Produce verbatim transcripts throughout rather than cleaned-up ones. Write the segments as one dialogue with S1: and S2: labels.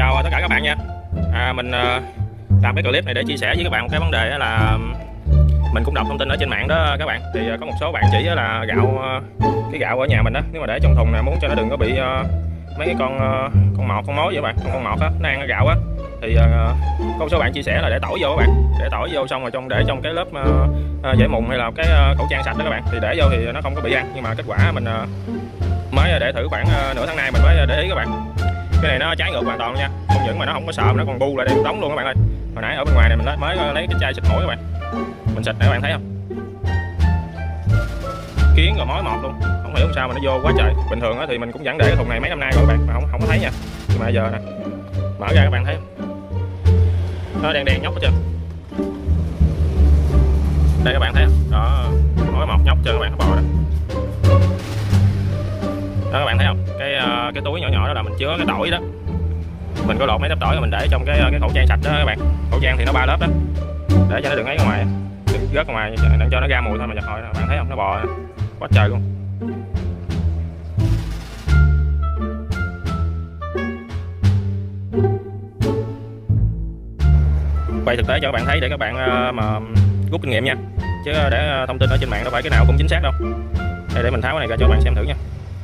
S1: chào tất cả các bạn nha. À, mình uh, làm cái clip này để chia sẻ với các bạn một cái vấn đề là mình cũng đọc thông tin ở trên mạng đó các bạn. Thì uh, có một số bạn chỉ là gạo uh, cái gạo ở nhà mình đó, nếu mà để trong thùng này muốn cho nó đừng có bị uh, mấy cái con uh, con mọt con mối vậy các bạn, con, con mọt á nó ăn cái gạo á, thì uh, có một số bạn chia sẻ là để tỏi vô các bạn, để tỏi vô xong rồi trong để trong cái lớp uh, uh, dễ mùng hay là cái uh, khẩu trang sạch đó các bạn, thì để vô thì nó không có bị ăn. Nhưng mà kết quả mình uh, mới để thử khoảng uh, nửa tháng nay mình mới để ý các bạn, cái này nó trái ngược hoàn toàn nha. Không những mà nó không có sợ mà nó còn bu lại đây đóng luôn các bạn ơi. Hồi nãy ở bên ngoài này mình mới lấy cái chai xịt mũi các bạn, mình xịt này các bạn thấy không, kiến rồi mối mọt luôn, không hiểu sao mà nó vô quá trời. Bình thường thì mình cũng vẫn để cái thùng này mấy năm nay rồi các bạn mà không không có thấy nha. Nhưng mà giờ nè, mở ra các bạn thấy nó đen đen nhóc hết trơn đây các bạn thấy không, đó mối mọt nhóc trơn các bạn, nó bò đó đó các bạn thấy không. Cái cái túi nhỏ nhỏ đó là mình chứa cái tỏi đó, mình có lột mấy tép tỏi rồi mình để trong cái cái khẩu trang sạch đó các bạn. Khẩu trang thì nó ba lớp đó, để cho nó đừng ấy ra ngoài, đừng rớt ra ngoài, để cho nó ra mùi thôi mà. Hồi bạn thấy không, nó bò quá trời luôn. Quay thực tế cho các bạn thấy để các bạn mà rút kinh nghiệm nha, chứ để thông tin ở trên mạng đâu phải cái nào cũng chính xác đâu. Đây, để mình tháo cái này ra cho các bạn xem thử nha.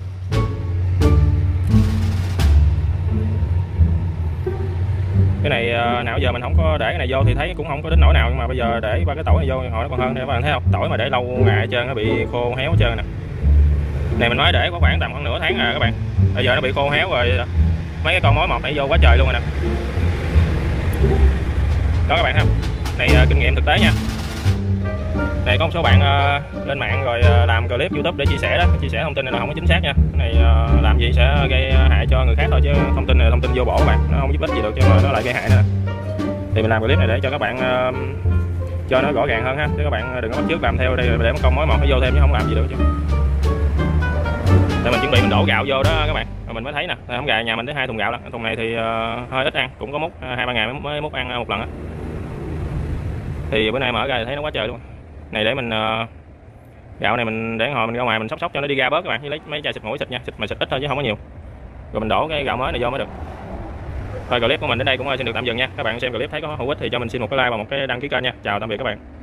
S1: Cái này nào giờ mình không có để cái này vô thì thấy cũng không có đến nỗi nào, nhưng mà bây giờ để ba cái tỏi này vô hồi nó còn hơn. Để các bạn thấy không, tỏi mà để lâu ngày trơn nó bị khô héo hết trơn nè. Này mình nói để có khoảng tầm khoảng nửa tháng rồi các bạn, bây giờ nó bị khô héo rồi, mấy cái con mối mọt này vô quá trời luôn rồi nè. Đó các bạn thấy không, này kinh nghiệm thực tế nha. Này có một số bạn uh, lên mạng rồi uh, làm clip YouTube để chia sẻ đó, chia sẻ thông tin này nó không có chính xác nha. Cái này uh, làm gì sẽ gây hại cho người khác thôi, chứ thông tin này là thông tin vô bổ các bạn, nó không giúp ích gì được, chứ mà nó lại gây hại nữa. Thì mình làm clip này để cho các bạn uh, cho nó rõ ràng hơn ha, chứ các bạn đừng có bắt chước làm theo đây để một con mối mọt nó vô thêm chứ không làm gì được chứ. Để mình chuẩn bị mình đổ gạo vô đó các bạn, rồi mình mới thấy nè. Không gà nhà mình tới hai thùng gạo, thùng này thì uh, hơi ít ăn, cũng có múc hai ba ngày mới múc ăn một lần á. Thì bữa nay mở ra thì thấy nó quá trời luôn. Này để mình uh, gạo này mình để hồi mình ra ngoài mình sóc sóc cho nó đi ra bớt các bạn, với lấy mấy chai xịt mũi xịt nha, xịt mà xịt ít thôi chứ không có nhiều. Rồi mình đổ cái gạo mới này vô mới được. Thôi clip của mình đến đây cũng xin được tạm dừng nha. Các bạn xem clip thấy có hữu ích thì cho mình xin một cái like và một cái đăng ký kênh nha. Chào tạm biệt các bạn.